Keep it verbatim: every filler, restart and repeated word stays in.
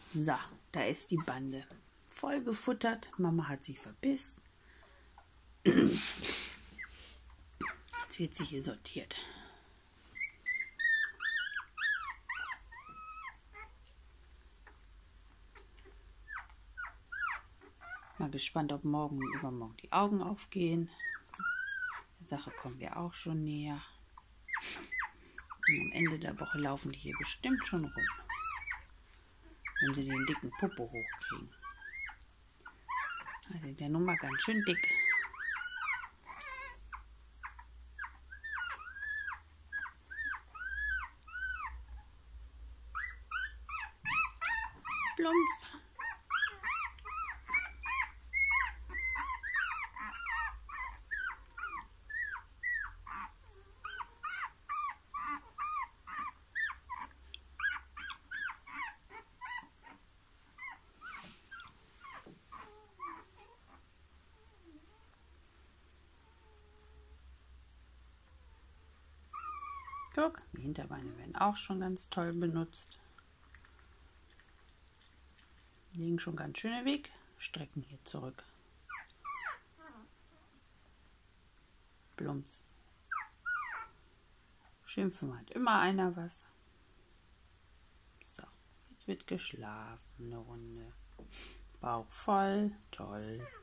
So, da ist die Bande. Voll gefuttert. Mama hat sich verpisst. Jetzt wird sie hier sortiert. Mal gespannt, ob morgen und übermorgen die Augen aufgehen. Der Sache kommen wir auch schon näher. Und am Ende der Woche laufen die hier bestimmt schon rum, wenn sie den dicken Popo hochkriegen. Da sind ja nun mal ganz schön dick. Plumps. Guck, die Hinterbeine werden auch schon ganz toll benutzt. Die liegen schon ganz schön im Weg, strecken hier zurück. Plumps. Schimpfen hat immer einer was. So, jetzt wird geschlafen eine Runde. Bauch voll, toll.